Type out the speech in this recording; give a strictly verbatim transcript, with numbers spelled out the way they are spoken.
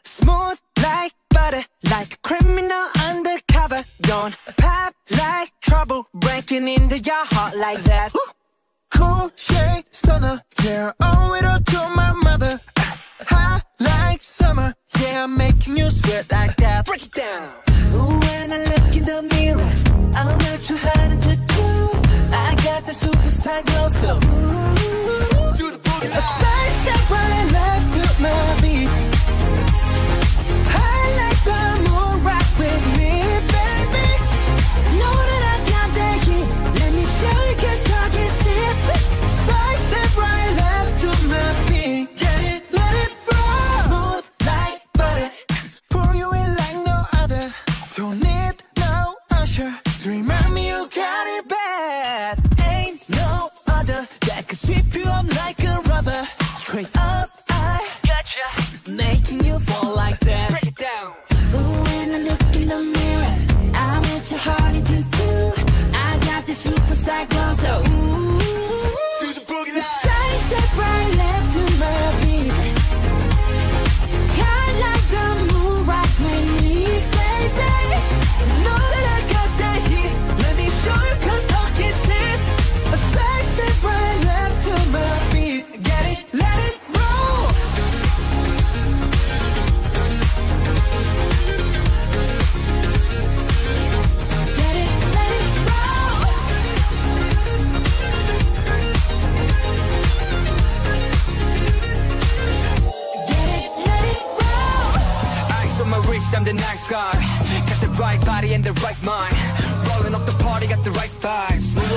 Smooth like butter, like a criminal undercover. Don't pop like trouble, breaking into your heart like that. Cool shade stunner, yeah, owe it all to my mother. Hot like summer, yeah, I'm making you sweat like that. Break it down. Ooh, when I look in the mirror, I'm not too hard to do. I got the superstar glow, so ooh, Do the boogie a side step right left to my beat. I like the moon, rock with me, baby. Know that I got that heat. Let me show you, 'cause talk is cheap. Side step right left to my beat. Get it, let it roll. Smooth like butter. Pour you in like no other. Don't need no usher to remind me you got it bad. Ain't no other that could sweep you up like a rubber. Straight up, I gotcha, making you fall like that. Break it down. Ooh, when I look in the mirror, I'm at your heart to do. I got the superstar glow, so ooh, Do the boogie line. side step right left to my beat. I like the moon, rock with me, baby. Know that I got that heat. Let me show you, 'cause talk is cheap. A side step right left to my beat. Get it, let it roll. Get it, let it roll. Get it, let it roll. Eyes on my wrist, I'm the nice guy. Got the right body and the right mind. Rolling up the party, got the right vibes. Move